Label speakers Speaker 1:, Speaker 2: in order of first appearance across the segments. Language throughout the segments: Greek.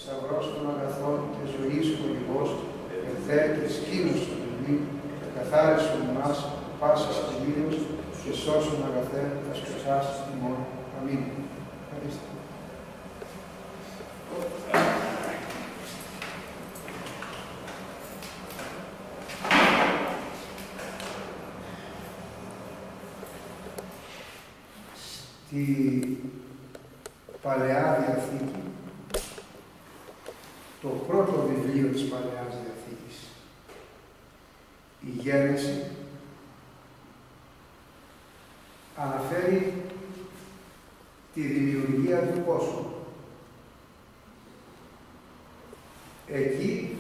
Speaker 1: θησαυρός των αγαθών και ζωής χορηγός, ερθέ και σκήνους των ελληνών, καθάρισον εμάς πάσης τελείως και σώσον αγαθέ τα σκοσάς ημών. Αμήν. Ευχαριστώ. Στη Παλαιά Διαθήκη, το πρώτο βιβλίο της Παλαιάς Διαθήκης, η Γένεση, αναφέρει τη δημιουργία του κόσμου. Εκεί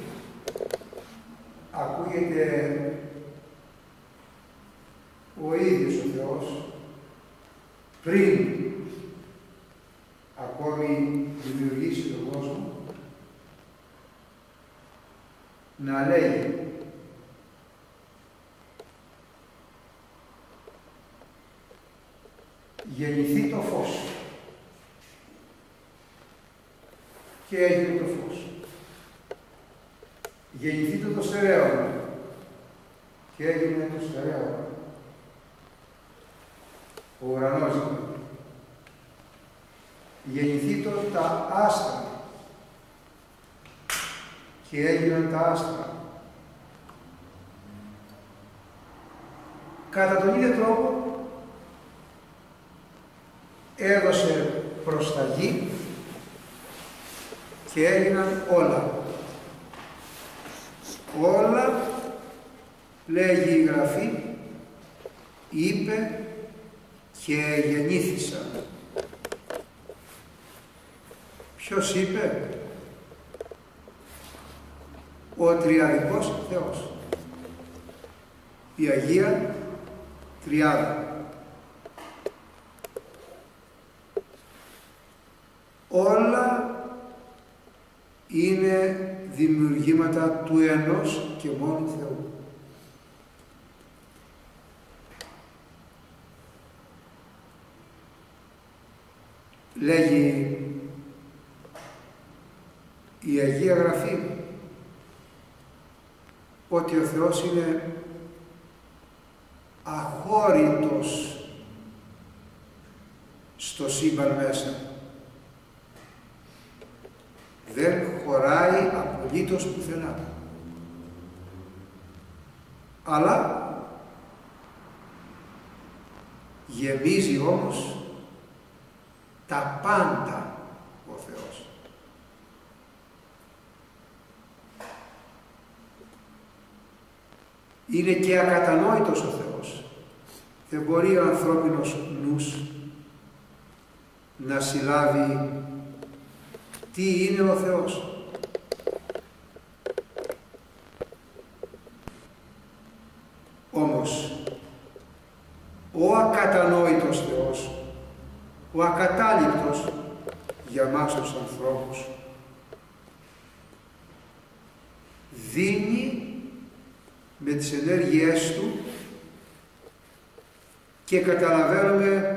Speaker 1: ακούγεται ο ίδιος ο Θεός πριν ακόμη δημιουργήσει τον κόσμο να λέει γεννηθεί το φως και έγινε το φως. Γεννηθεί το στερέωμα και έγινε το στερέωμα. Ο ουρανός είναι. Γεννηθεί τα άστρα και έγιναν τα άστρα. Κατά τον ίδιο τρόπο έδωσε προσταγή και έγιναν όλα. Όλα, λέγει η Γραφή, είπε και γεννήθησαν. Ποιος είπε? Ο Τριαδικός Θεός. Η Αγία Τριάδα. Όλα είναι δημιουργήματα του ενός και μόνου Θεού. Λέγει η Αγία Γραφή ότι ο Θεός είναι αχώρητος στο σύμπαν μέσα. Δεν χωράει απολύτως πουθενά. Αλλά γεμίζει όμως τα πάντα ο Θεός. Είναι και ακατανόητος ο Θεός. Δεν μπορεί ο ανθρώπινος νους να συλλάβει τι είναι ο Θεός. Όμως, ο ακατανόητος Θεός, ο ακατάληπτος για μας τους ανθρώπους, δίνει με τις ενέργειές του και καταλαβαίνουμε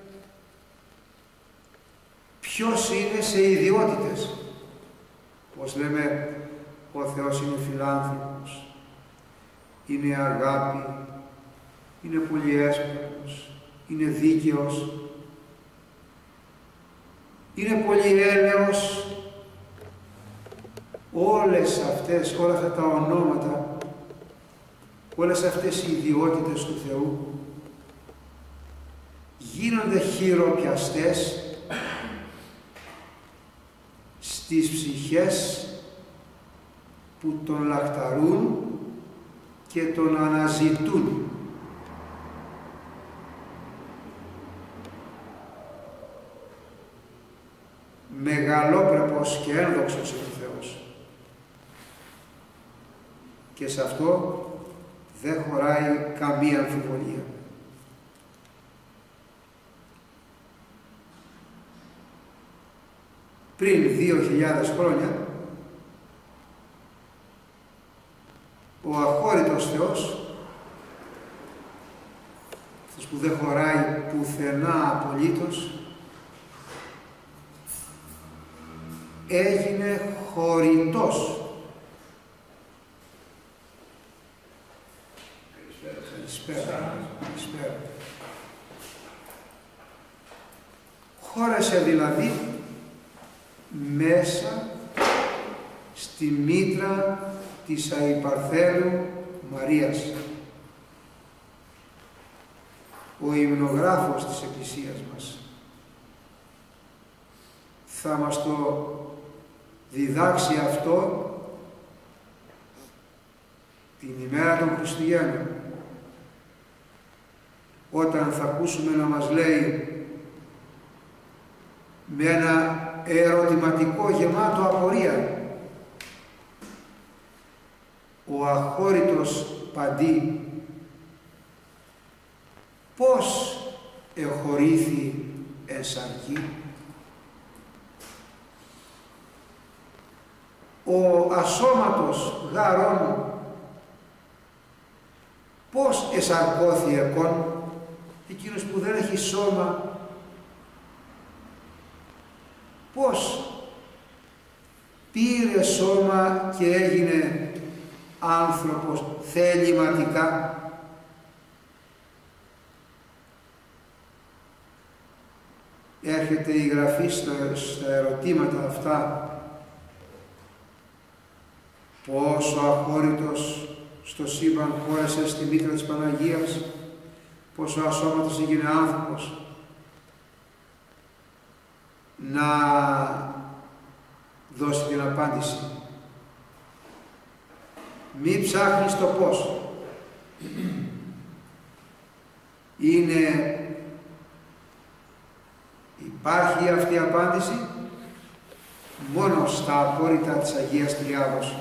Speaker 1: ποιος είναι σε ιδιότητες. Όπως λέμε, ο Θεός είναι φιλάνθρωπος, είναι αγάπη, είναι πολυέσπερος, είναι δίκαιος, είναι πολυέλεος. Όλα αυτά τα ονόματα, όλες αυτές οι ιδιότητες του Θεού γίνονται χειροπιαστές στις ψυχές που τον λαχταρούν και τον αναζητούν. Μεγαλόπρεπος και ένδοξος είναι ο Θεός. Και σε αυτό δεν χωράει καμία αμφιβολία. Πριν 2.000 χρόνια, ο αχώρητος Θεός, αυτός που δεν χωράει πουθενά απολύτως, έγινε χωρητός. Καλησπέρα. Χώρεσε δηλαδή μέσα στη μήτρα της αϊπαρθένου Μαρίας. Ο υμνογράφος της Εκκλησίας μας θα μας το διδάξει αυτό την ημέρα των Χριστουγέννων, όταν θα ακούσουμε να μας λέει με ένα ερωτηματικό γεμάτο απορία: ο αχώρητος παντί πώς εχωρήθη εν σαρκή? Ο ασώματος γάρον πώς εσαρκώθη εκόν? Εκείνος που δεν έχει σώμα, πώς πήρε σώμα και έγινε άνθρωπος θεληματικά? Έρχεται η γραφή στα ερωτήματα αυτά: πόσο αχώρητος στο σύμπαν χώρεσε στη μήτρα της Παναγίας, πόσο ασώματος έγινε άνθρωπος, να δώσει την απάντηση. Μη ψάχνεις το πώς. Υπάρχει αυτή η απάντηση μόνο στα απόρριτα της Αγίας Τριάδος.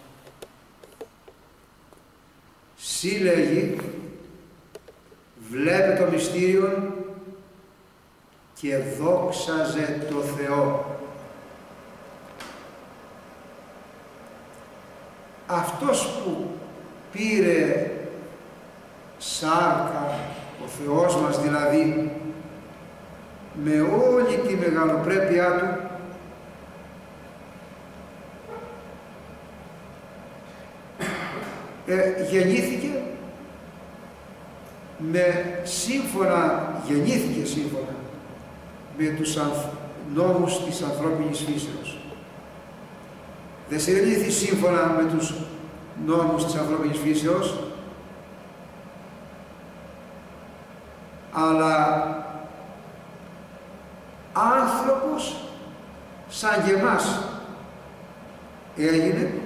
Speaker 1: Λέγει, βλέπε το μυστήριο και δόξαζε το Θεό. Αυτός που πήρε σάρκα, ο Θεός μας δηλαδή, με όλη τη μεγαλοπρέπειά του, γεννήθηκε σύμφωνα με τους νόμους της ανθρώπινης φύσεως. Δεν συνελήφθη σύμφωνα με τους νόμους της ανθρώπινης φύσεως, αλλά άνθρωπος σαν και εμάς έγινε,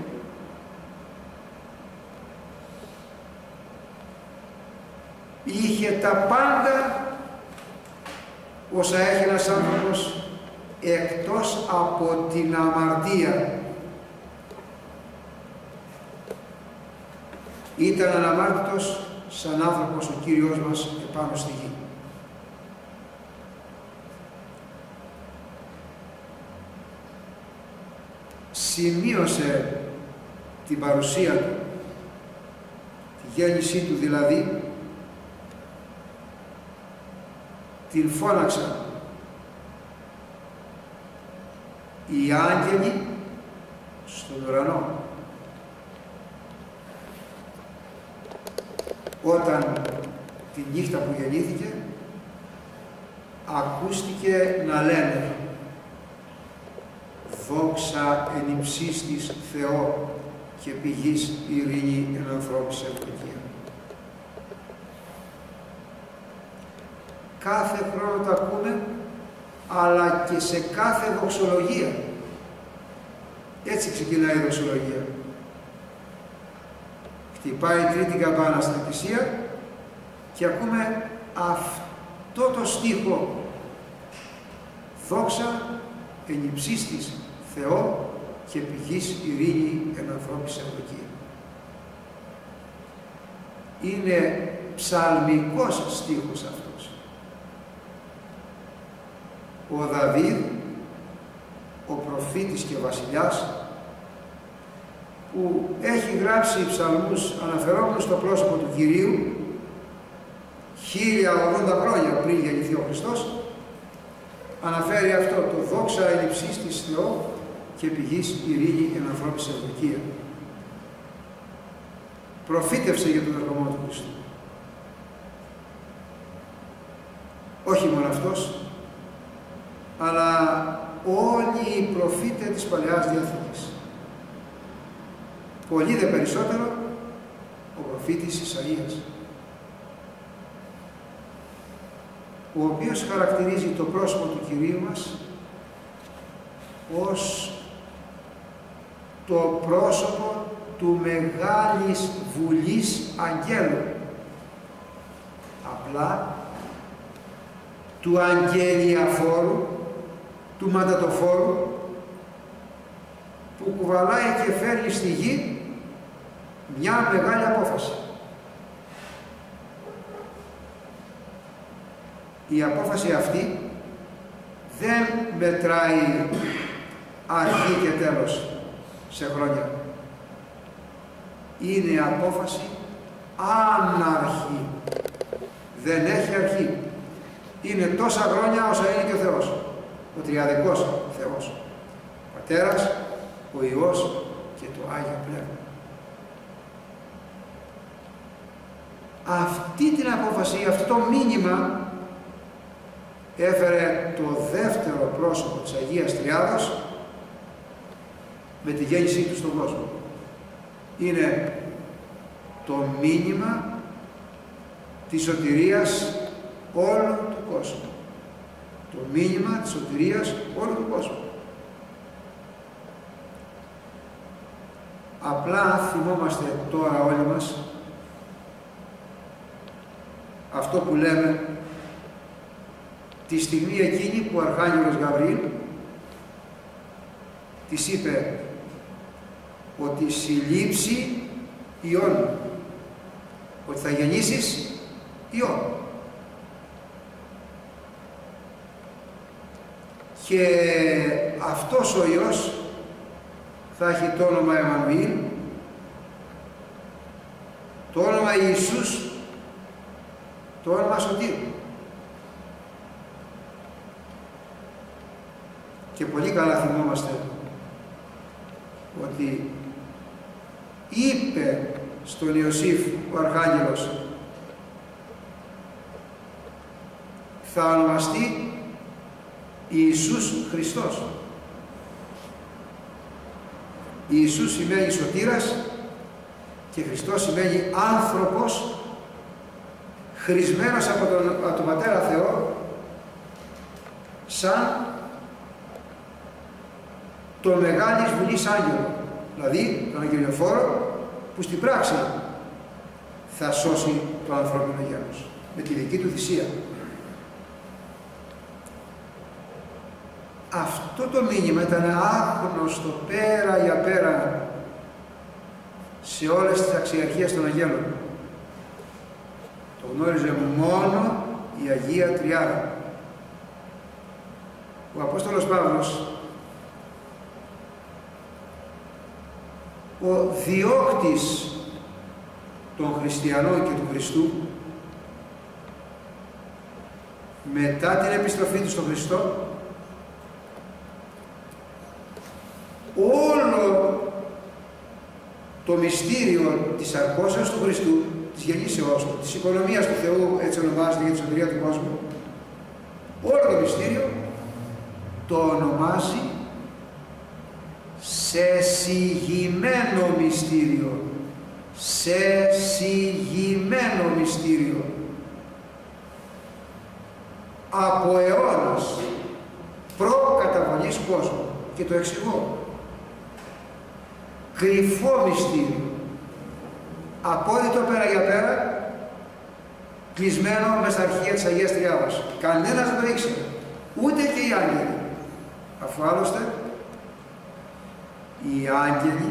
Speaker 1: είχε τα πάντα όσα έχει ένας άνθρωπος, εκτός από την αμαρτία. Ήταν αναμάρτητος σαν άνθρωπος ο Κύριος μας επάνω στη γη. Σημείωσε την παρουσία του, τη γέννησή του δηλαδή, την φώναξαν οι άγγελοι στον ουρανό. Όταν τη νύχτα που γεννήθηκε, ακούστηκε να λένε «Δόξα εν υψίστης Θεό και πηγής ειρήνη εν ανθρώπης ευδοκία». Κάθε χρόνο τα ακούμε, αλλά και σε κάθε δοξολογία. Έτσι ξεκινάει η δοξολογία. Χτυπάει η τρίτη καμπάνα στην εκκλησία και ακούμε αυτό το στίχο «Δόξα εν υψίστης Θεό και πηγής ειρήνη εν ανθρώπης ευδοκία». Είναι ψαλμικός στίχος αυτός. Ο Δαβίδ, ο προφήτης και βασιλιάς, που έχει γράψει ψαλμούς αναφερόμενους στο πρόσωπο του Κυρίου 1080 χρόνια πριν γεννηθεί ο Χριστός, αναφέρει αυτό το «Δόξα εν υψίστης Θεό και πηγής ειρήνη εν ανθρώπης ευδοκία. Προφήτευσε για τον ερχομό του Χριστού. Όχι μόνο αυτός, αλλά όλοι οι προφήτες της Παλαιάς Διαθήκης. Πολύ δε περισσότερο ο προφήτης Ισαΐας, ο οποίος χαρακτηρίζει το πρόσωπο του Κυρίου μας ως το πρόσωπο του Μεγάλης Βουλής Αγγέλου, απλά του αγγελιαφόρου, του μαντατοφόρου, που κουβαλάει και φέρνει στη γη μια μεγάλη απόφαση. Η απόφαση αυτή δεν μετράει αρχή και τέλος σε χρόνια. Είναι απόφαση άναρχη. Δεν έχει αρχή. Είναι τόσα χρόνια όσα είναι και ο Θεός. Ο τριαδικός Θεός. Ο Πατέρας, ο Υιός και το Άγιο Πνεύμα. Αυτή την απόφαση, αυτό το μήνυμα έφερε το δεύτερο πρόσωπο της Αγίας Τριάδος με τη γέννησή του στον κόσμο. Είναι το μήνυμα της σωτηρίας όλου του κόσμου. Το μήνυμα της σωτηρίας όλου του κόσμου. Απλά θυμόμαστε τώρα όλοι μας αυτό που λέμε τη στιγμή εκείνη που ο Αρχάγγελος Γαβριήλ της είπε ότι συλλήψει Υιόν, ότι θα γεννήσεις Υιόν. Και αυτός ο Υιός θα έχει το όνομα Εμμανουήλ, το όνομα Ιησούς, το όνομα Σωτήρου. Και πολύ καλά θυμόμαστε ότι είπε στον Ιωσήφ ο Αρχάγγελος, θα ονομαστεί Ιησούς Χριστός. Ιησούς σημαίνει σωτήρας και Χριστός σημαίνει άνθρωπος χρησμένος από τον Πατέρα Θεό σαν το Μεγάλης Βουλής Άγγελο, δηλαδή τον αγγελιοφόρο που στην πράξη θα σώσει το ανθρώπινο γένος με τη δική του θυσία. Αυτό το μήνυμα ήταν άγνωστο πέρα για πέρα σε όλες τις αξιαρχίες των Αγγέλων. Το γνώριζε μόνο η Αγία Τριάδα. Ο Απόστολος Παύλος, ο διώκτης των χριστιανών και του Χριστού, μετά την επιστροφή του στον Χριστό, όλο το μυστήριο της αρκώσεως του Χριστού, της γεννήσεώς του, της οικονομίας του Θεού, έτσι ονομάζεται για τη σωτηρία του κόσμου, όλο το μυστήριο το ονομάζει σε συγγυημένο μυστήριο. Σε συγγυημένο μυστήριο. Από αιώνας προκαταβολής κόσμου. Και το εξηγώ. Κρυφό μυστήριο. Απόδειτο πέρα για πέρα, κλεισμένο μες στα αρχεία της Αγίας Τριάδος. Κανένας δεν το ήξερε. Ούτε και οι άγγελοι. Αφού άλλωστε οι άγγελοι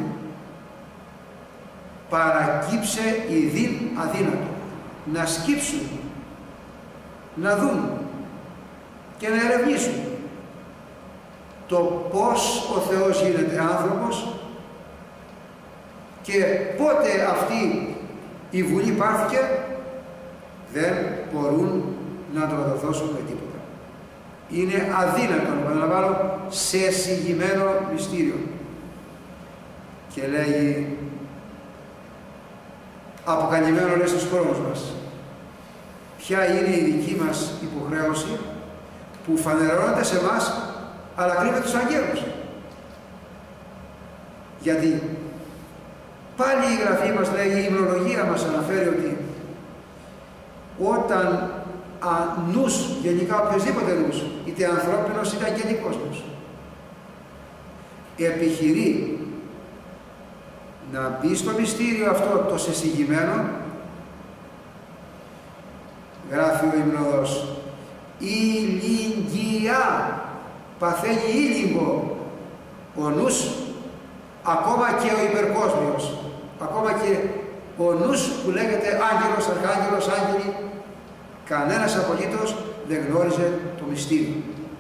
Speaker 1: παρακύψε ειδήν αδύνατο να σκύψουν, να δουν και να ερευνήσουν το πώς ο Θεός γίνεται άνθρωπος και πότε αυτή η βουλή πάρθηκε, δεν μπορούν να το δοθώσουν με τίποτα. είναι αδύνατον, επαναλαμβάνω, σε εισηγημένο μυστήριο. Και λέγει, αποκαλυμμένο λέει στους χρόνους μας, ποια είναι η δική μας υποχρέωση που φανερώνεται σε εμάς, αλλά κρύβεται τους αγγέλους. Γιατί πάλι η Γραφή μας λέει, η υμνολογία μας αναφέρει ότι όταν νους, γενικά οποιοσδήποτε νους, είτε ανθρώπινος είτε αγγελικός νους, επιχειρεί να μπει στο μυστήριο αυτό το σεσυγημένο, γράφει ο υμνοδός, ηλιγγιά, παθαίνει ήλιγκο ο νους, ακόμα και ο υπερκόσμιος, ακόμα και ο νους που λέγεται άγγελος, αρχάγγελος, άγγελοι, κανένας απολύτως δεν γνώριζε το μυστήριο.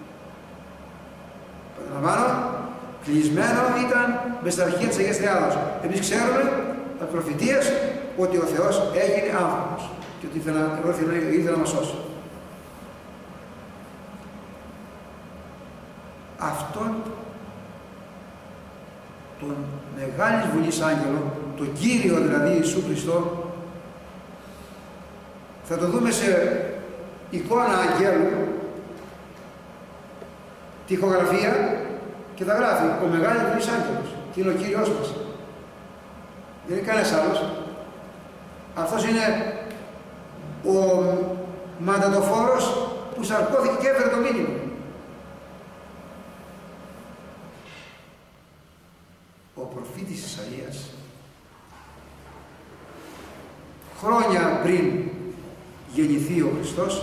Speaker 1: Παραλαμβάνω, κλεισμένο ήταν μες στα αρχεία της Αγίας Τριάδος. Εμείς ξέρουμε από προφητείες ότι ο Θεός έγινε άνθρωπος και ότι ήρθε να μας σώσει. Αυτόν τον μεγάλης βουλής άγγελο, τον Κύριο δηλαδή Ιησού Χριστό, θα το δούμε σε εικόνα αγγέλου, τοιχογραφία, και θα γράφει ο μεγάλος βουλής άγγελος και είναι ο Κύριος μας. Δεν είναι κανένας άλλος. Αυτός είναι ο μαντατοφόρος που σαρκώθηκε και έφερε το μήνυμα. Ο προφήτης Ισαΐας, χρόνια πριν γεννηθεί ο Χριστός,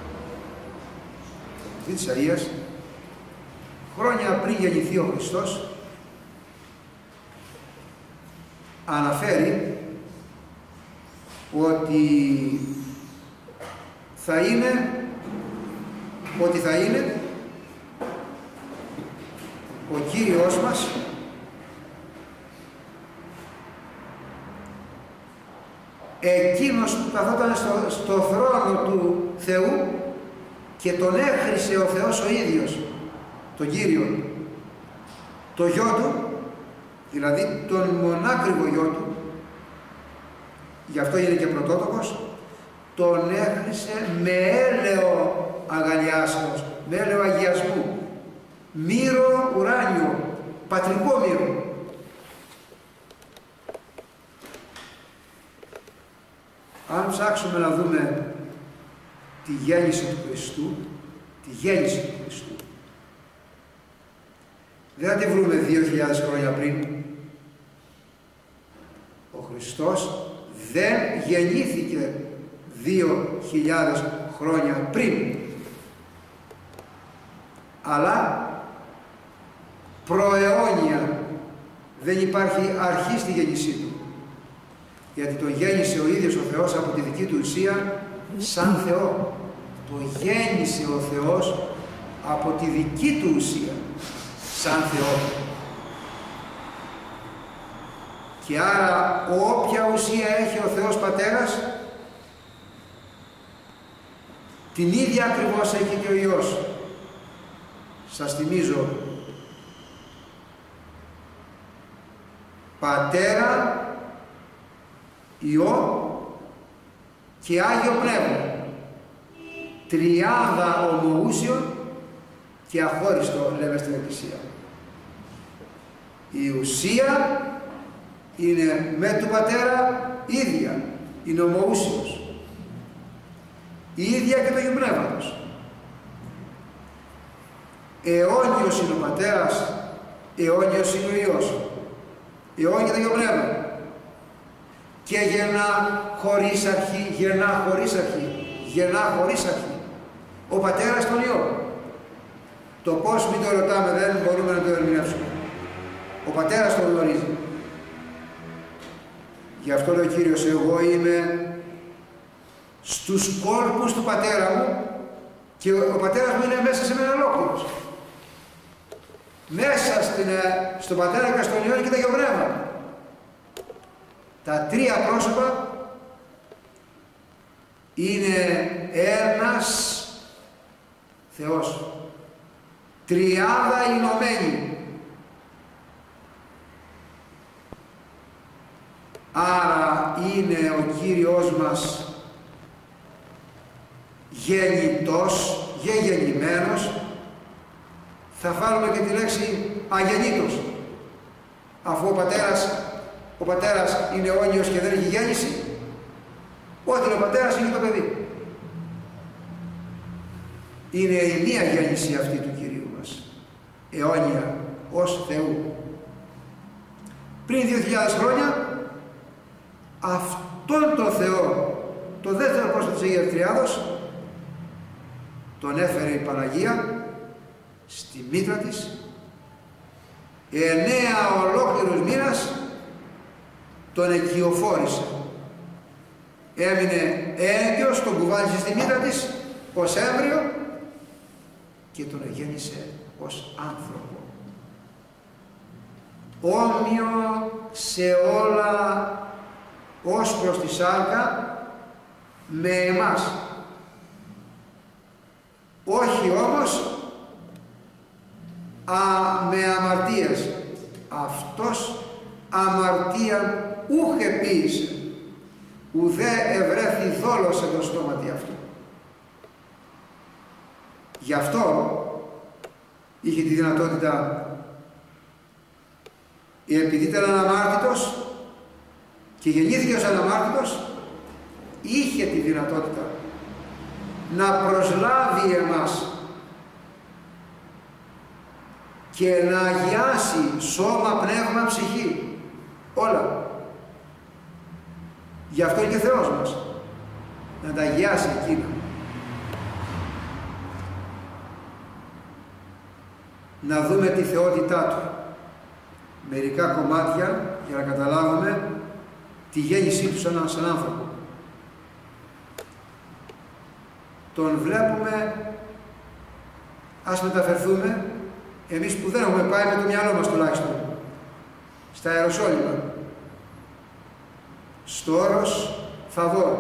Speaker 1: ο προφήτης Ισαΐας, χρόνια πριν γεννηθεί ο Χριστός, αναφέρει ότι θα είναι ο Κύριος μας εκείνος που καθόταν στο θρόνο του Θεού και τον έχρισε ο Θεός ο ίδιος, τον Κύριο, το γιο του, δηλαδή τον μονάκριβο γιο του, γι' αυτό είναι και πρωτότοκος, τον έχρισε με έλεο αγαλιάσεως, με έλεο αγιασμού, μύρο ουράνιο, πατρικό μύρο. Αν ψάξουμε να δούμε τη γέννηση του Χριστού, δεν θα τη βρούμε 2.000 χρόνια πριν. Ο Χριστός δεν γεννήθηκε 2.000 χρόνια πριν, αλλά προαιώνια, δεν υπάρχει αρχή στη γέννησή του, γιατί τον γέννησε ο ίδιος ο Θεός από τη δική του ουσία σαν Θεό. Το γέννησε ο Θεός από τη δική του ουσία σαν Θεό. Και άρα όποια ουσία έχει ο Θεός Πατέρας, την ίδια ακριβώς έχει και ο Υιός. Σας θυμίζω, Πατέρα, Υιό και Άγιο Πνεύμα, τριάδα ομοούσιον και αχώριστο, λέμε στην Εκκλησία. Η ουσία είναι με του Πατέρα ίδια, είναι ομοούσιος, η ίδια και το Αγίου Πνεύματος. Αιώνιος είναι ο Πατέρας, αιώνιος είναι ο Υιός, αιώνιο και το Αγίο Πνεύμα. Και γεννά χωρίς αρχή, γεννά χωρίς αρχή, γεννά χωρίς αρχή. Ο Πατέρας τον Υιό. Το πώς μην το ρωτάμε δεν μπορούμε να το ερμηνεύσουμε. Ο Πατέρας τον γνωρίζει. Γι' αυτό λέει ο Κύριος, εγώ είμαι στους κόρπους του Πατέρα μου και ο Πατέρας μου είναι μέσα σε μένα ολόκληρος. Μέσα στον Πατέρα και στον Υιό και το Αγίο Πνεύμα. Τα τρία πρόσωπα είναι ένας Θεός. τριάδα ενωμένη. Άρα είναι ο Κύριος μας γεννητός, γεννημένος. Θα βάλουμε και τη λέξη αγεννήτος, αφού ο πατέρας είναι αιώνιος και δεν έχει γέννηση. Ό,τι ο πατέρας είναι το παιδί. Είναι η μία γέννηση αυτή του Κυρίου μας, αιώνια, ως Θεού. Πριν 2.000 χρόνια αυτόν τον Θεό, το δεύτερο πρόσωπο της Αγίας Τριάδος, τον έφερε η Παναγία στη μήτρα της, 9 ολόκληρους μήνας τον οικειοφόρησε. Έμεινε έγκυος, τον κουβάλισε στη μήτρα της ως έμβριο και τον γέννησε ως άνθρωπο. Όμοιο σε όλα ως προς τη σάρκα με εμάς. Όχι όμως με αμαρτίες. Αυτός αμαρτίαν ούχ επίησε, ουδέ ευρέθη δόλος εν το στόματι αυτού. Γι' αυτό είχε τη δυνατότητα, επειδή ήταν αναμάρτητος και γεννήθηκε ως αναμάρτητος, είχε τη δυνατότητα να προσλάβει εμάς και να αγιάσει σώμα, πνεύμα, ψυχή, όλα. Γι' αυτό είναι και Θεός μας, να τα αγιάσει εκείνα. Να δούμε τη θεότητά Του. Μερικά κομμάτια για να καταλάβουμε τη γέννησή Του σαν άνθρωπο. Τον βλέπουμε, ας μεταφερθούμε, εμείς που δεν έχουμε πάει με το μυαλό μας τουλάχιστον, στα Ιεροσόλυμα, στο όρος Θαβόρ.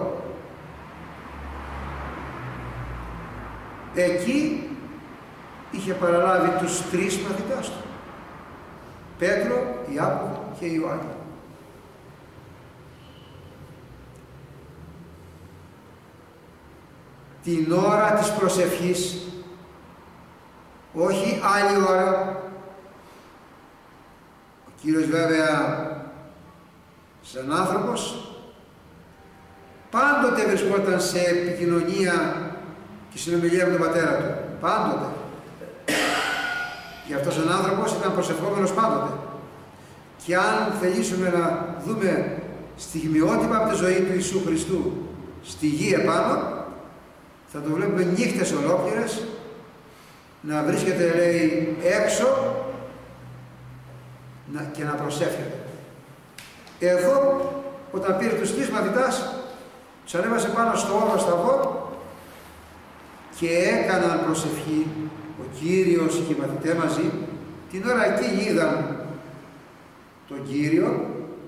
Speaker 1: Εκεί είχε παραλάβει τους 3 μαθητάς Του, Πέτρο, Ιάκωβο και Ιωάννη. Την ώρα της προσευχής, όχι άλλη ώρα. Ο Κύριος βέβαια σαν άνθρωπος πάντοτε βρισκόταν σε επικοινωνία και συνομιλία με τον Πατέρα Του. Πάντοτε. Γι' αυτό σαν άνθρωπος ήταν προσευχόμενος πάντοτε. Και αν θελήσουμε να δούμε στιγμιότυπα από τη ζωή του Ιησού Χριστού στη γη επάνω, θα το βλέπουμε νύχτες ολόκληρες να βρίσκεται, λέει, έξω και να προσεύχεται. Εδώ, όταν πήρε τους 3 μαθητάς, τους ανέβασε πάνω στο όρος Θαβόρ και έκαναν προσευχή. Ο Κύριος και οι μαθητές μαζί, την ώρα εκεί είδαν τον Κύριο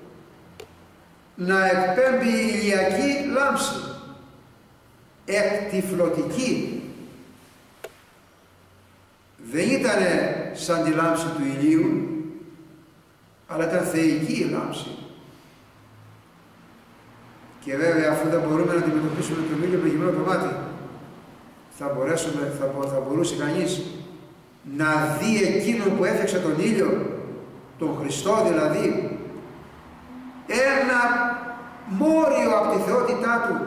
Speaker 1: να εκπέμπει ηλιακή λάμψη, εκτυφλωτική. Δεν ήταν σαν τη λάμψη του ηλίου, αλλά ήταν θεϊκή η λάμψη. Και βέβαια, αφού δεν μπορούμε να αντιμετωπίσουμε τον ήλιο με γυμνό το μάτι, θα μπορούσε κανείς να δει εκείνον που έφτιαξε τον ήλιο, τον Χριστό δηλαδή, ένα μόριο από τη θεότητά Του,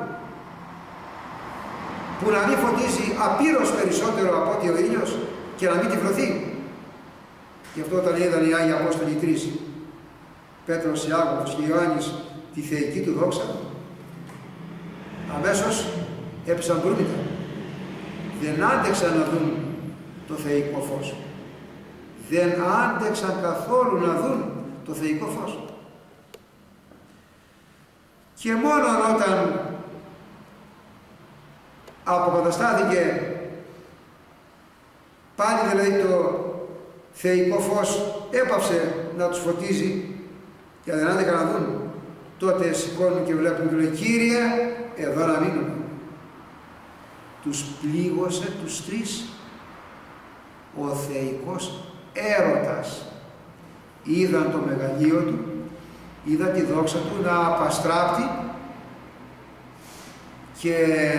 Speaker 1: που να μην φωτίζει απείρως περισσότερο από ότι ο ήλιος και να μην τυφλωθεί. Γι' αυτό όταν είδαν οι Άγιοι Απόστολοι 3, Πέτρος, Ιάκωβος και Ιωάννης, τη θεϊκή του δόξα, αμέσως έπεσαν μπρούμητα. Δεν άντεξαν να δουν το θεϊκό φως. Δεν άντεξαν καθόλου να δουν το θεϊκό φως. Και μόνο όταν αποκαταστάθηκε πάλι δηλαδή το θεϊκό φως, έπαυσε να τους φωτίζει και δεν άντεκαν να δουν, τότε σηκώνουν και βλέπουν και λέει, Κύριε, εδώ να μείνουμε. Τους πλήγωσε τους 3 ο θεϊκός έρωτας. Είδαν το μεγαλείο του, είδαν τη δόξα του να απαστράπτει και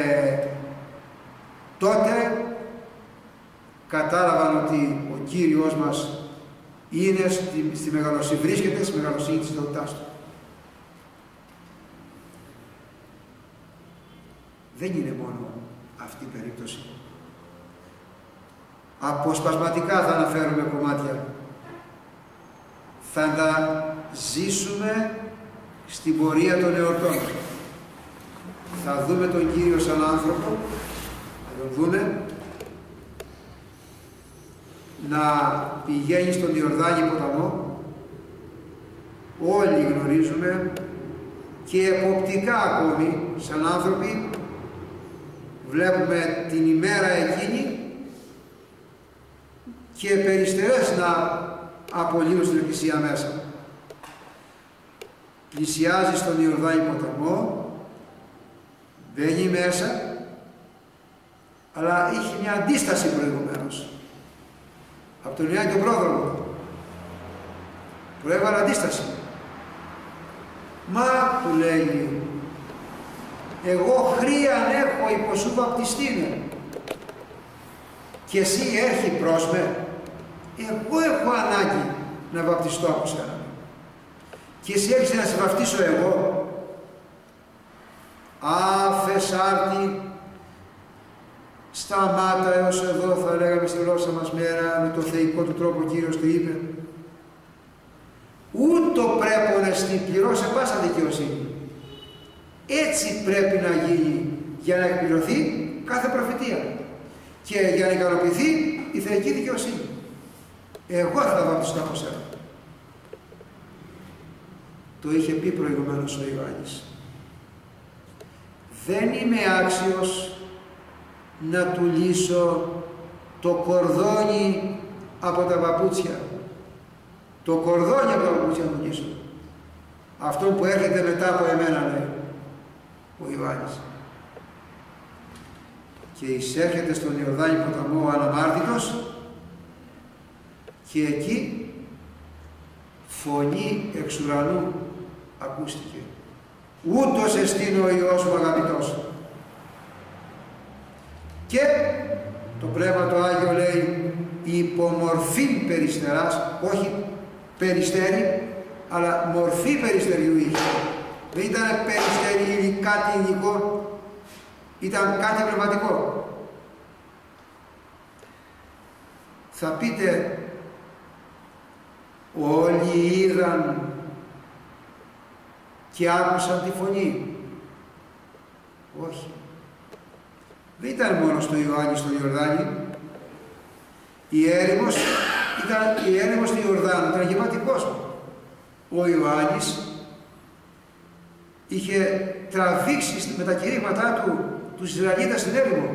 Speaker 1: τότε κατάλαβαν ότι ο Κύριος μας είναι στη μεγαλοσύνη, βρίσκεται στη μεγαλοσύνη της θεότητάς του. Δεν είναι μόνο αυτή η περίπτωση. Αποσπασματικά θα αναφέρουμε κομμάτια. Θα τα ζήσουμε στην πορεία των εορτών. Θα δούμε τον Κύριο σαν άνθρωπο, θα τον δούμε να πηγαίνει στον Ιορδάνη ποταμό. Όλοι γνωρίζουμε και εποπτικά ακόμη σαν άνθρωποι βλέπουμε την ημέρα εκείνη και περιστερές να απολύουν στην εκκλησία μέσα. Πλησιάζει στον Ιορδάνη ποταμό, μπαίνει μέσα, αλλά είχε μια αντίσταση προηγουμένως από τον Ιωάννη τον πρόδρομο. Προέβαλε αντίσταση. Μα, του λέει, εγώ χρίαν έχω υπό σου βαπτιστήνε και εσύ έρχει προς με. Εγώ έχω ανάγκη να βαπτιστώ από σένα και εσύ έρχεσαι να σε βαπτίσω εγώ. Άφες άρτη, σταμάτα έως εδώ, θα λέγαμε στη γλώσσα μας μέρα, με το θεϊκό του τρόπο ο Κύριος του είπε. Ούτω πρέπει να στην πληρώσει πάσα δικαιοσύνη. Έτσι πρέπει να γίνει για να εκπληρωθεί κάθε προφητεία και για να ικανοποιηθεί η θεϊκή δικαιοσύνη. Εγώ θα βαπτιστώ από σένα. Το είχε πει προηγουμένως ο Ιωάννης. Δεν είμαι άξιος να του λύσω το κορδόνι από τα παπούτσια. Το κορδόνι από τα παπούτσια να του λύσω. Αυτό που έρχεται μετά από εμένα, λέει ο Ιωάννης. Και εισέρχεται στον Ιορδάνη ποταμό ο αναμάρτητος και εκεί φωνή εξ ουρανού ακούστηκε. Ούτως εστίν ο Υιός μου αγαπητός. Και το Πνεύμα το Άγιο λέει υπομορφήν περιστεράς, όχι περιστέρι, αλλά μορφή περιστεριού είχε. Δεν ήταν περιστέρι κάτι υλικό, ήταν κάτι πνευματικό. Θα πείτε, όλοι είδαν και άκουσαν τη φωνή. Όχι. Δεν ήταν μόνο στο Ιωάννη στο Ιορδάνη. Η έρημος ήταν η έρημος του Ιορδάνου, ήταν γεμάτη κόσμο. Ο Ιωάννης είχε τραβήξει με τα κηρύγματά του τους Ισραηλίτες στην έρημο.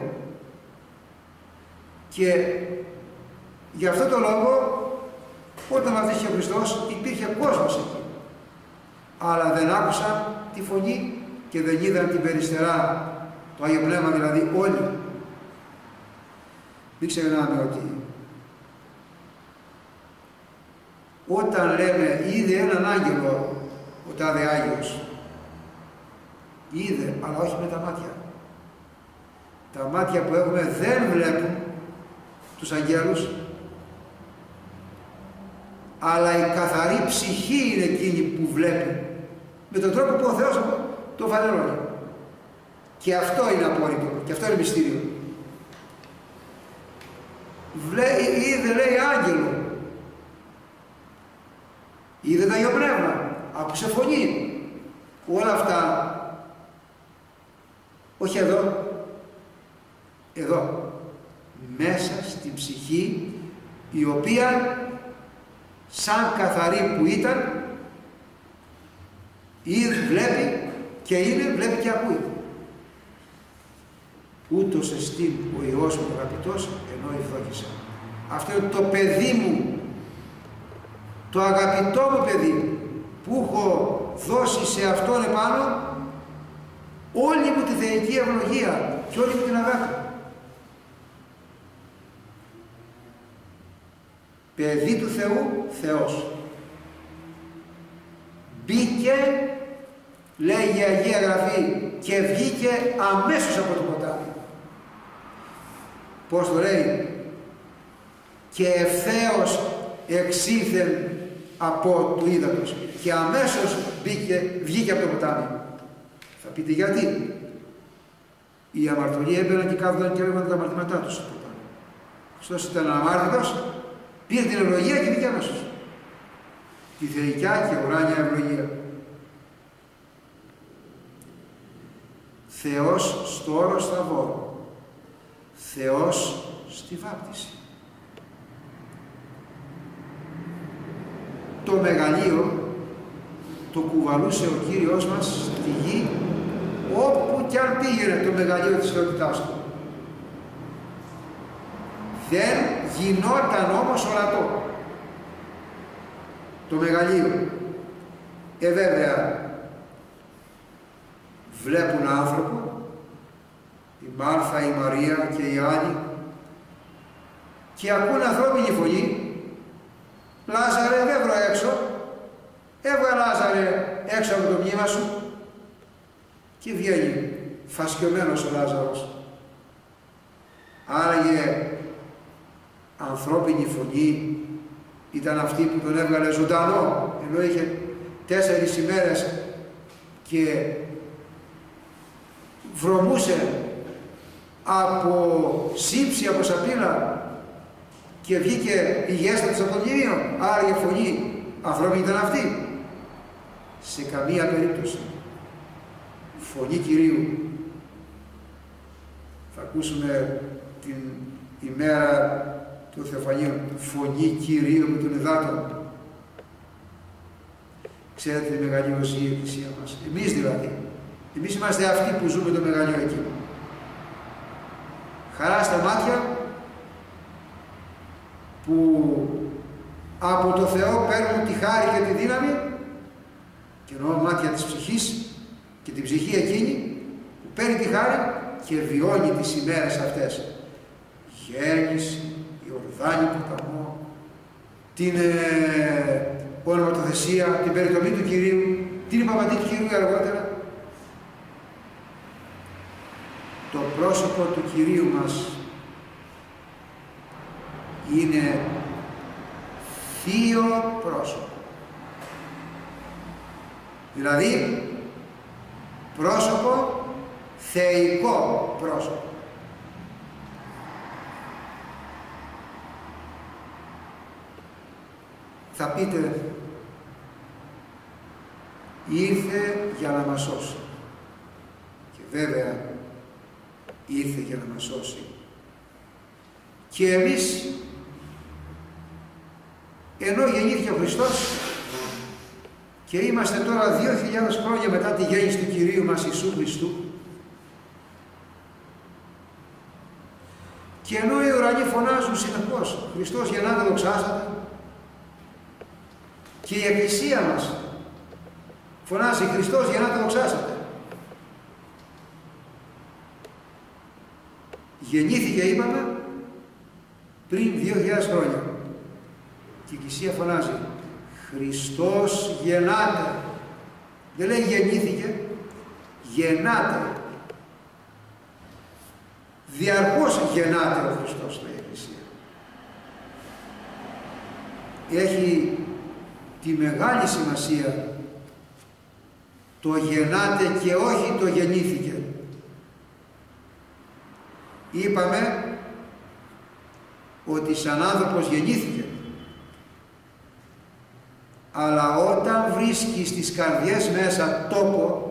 Speaker 1: Και γι' αυτό το λόγο όταν βαπτίστηκε ο Χριστός υπήρχε κόσμος εκεί. Αλλά δεν άκουσαν τη φωνή και δεν είδαν την περιστερά, το Άγιο Πνεύμα δηλαδή όλοι. Μην ξεχνάμε ότι όταν λέμε είδε έναν άγγελο ο τάδε Άγιος, είδε, αλλά όχι με τα μάτια. Τα μάτια που έχουμε δεν βλέπουν τους αγγέλους, αλλά η καθαρή ψυχή είναι εκείνη που βλέπει με τον τρόπο που ο Θεός το φανερώνει. Και αυτό είναι απόρριτο και αυτό είναι μυστήριο. Είδε, λέει, άγγελο, είδε το Άγιο Πνεύμα, άκουσε φωνή, όλα αυτά. Όχι εδώ, εδώ, μέσα στην ψυχή, η οποία σαν καθαρή που ήταν, ήδη βλέπει και είναι, βλέπει και ακούει. Ούτως εστίν ο Υιός μου αγαπητός, ενώ ευδόκησα. Αυτό είναι το παιδί μου, το αγαπητό μου παιδί, που έχω δώσει σε αυτόν επάνω όλη μου τη θεϊκή ευλογία και όλη μου την αγάπη. παιδί του Θεού, Θεός. Μπήκε, λέει η Αγία Γραφή, και βγήκε αμέσως από το ποτάμι. Πώς το λέει? Και ευθέως εξήλθεν από του ύδατος. Και αμέσως βγήκε από το ποτάμι. Θα πείτε γιατί? Οι αμαρτωλοί έμπαιναν και κάθονταν και έλεγαν τα αμαρτήματά τους στο ποτάμι. Χριστός ήταν αμάρτητος, πήρε την ευλογία και βγήκε αμέσως. Τη θεϊκιά και ουράνια ευλογία. Θεός στο όρο σταυρό, Θεός στη βάπτιση. Το μεγαλείο το κουβαλούσε ο Κύριος μας στη γη, όπου κι αν πήγαινε το μεγαλείο της θεότητάς του. Δεν γινόταν όμως ορατό το μεγαλείο. Βέβαια βλέπουν άνθρωπο, η Μάρθα, η Μαρία και οι άλλοι, και ακούν ανθρώπινη φωνή. Λάζαρε, έβγα έξω, έβγα Λάζαρε έξω από το μνήμα σου, και βγαίνει φασκιωμένος ο Λάζαρος. Άραγε ανθρώπινη φωνή ήταν αυτή που τον έβγαλε ζωντανό, ενώ είχε 4 ημέρες και βρωμούσε από σύψη, από σαπίλα, και βγήκε υγιέστατος από τον Κύριο. Άρα η φωνή ανθρώπινη ήταν αυτή? Σε καμία περίπτωση. Φωνή Κυρίου. Θα ακούσουμε την ημέρα του Θεοφανείου, φωνή Κυρίου με τον υδάτων. Ξέρετε τη μεγαλείωση η Εκκλησία μας. Εμείς δηλαδή. Εμείς είμαστε αυτοί που ζούμε το μεγαλείο εκείνο. Χαρά στα μάτια που από το Θεό παίρνουν τη χάρη και τη δύναμη, και εννοώ μάτια της ψυχής και την ψυχή εκείνη που παίρνει τη χάρη και βιώνει τις ημέρες αυτές. Γέννηση, Ιορδάνη ποταμό, την ονοματοθεσία, την περιτομή του Κυρίου, την υπαπατή του Κυρίου αργότερα. Το πρόσωπο του Κυρίου μας είναι θείο πρόσωπο. Δηλαδή πρόσωπο, θεϊκό πρόσωπο. Θα πείτε, ήρθε για να μας σώσει. Και βέβαια ήρθε για να μας σώσει. Και εμείς, ενώ γεννήθηκε ο Χριστός και είμαστε τώρα 2.000 χρόνια μετά τη γέννηση του Κυρίου μας Ιησού Χριστού, και ενώ οι ουρανοί φωνάζουν συνεχώς Χριστός γεννάται, δοξάζεται, και η Εκκλησία μας φωνάζει Χριστός γεννάται, δοξάζεται, γεννήθηκε, είπαμε, πριν 2.000 χρόνια, και η Εκκλησία φωνάζει Χριστός γεννάται. Δεν λέει γεννήθηκε, γεννάται. Διαρκώς γεννάται ο Χριστός, λέει η Εκκλησία. Έχει τη μεγάλη σημασία το γεννάται και όχι το γεννήθηκε. Είπαμε ότι σαν άνθρωπος γεννήθηκε, αλλά όταν βρίσκει στις καρδιές μέσα τόπο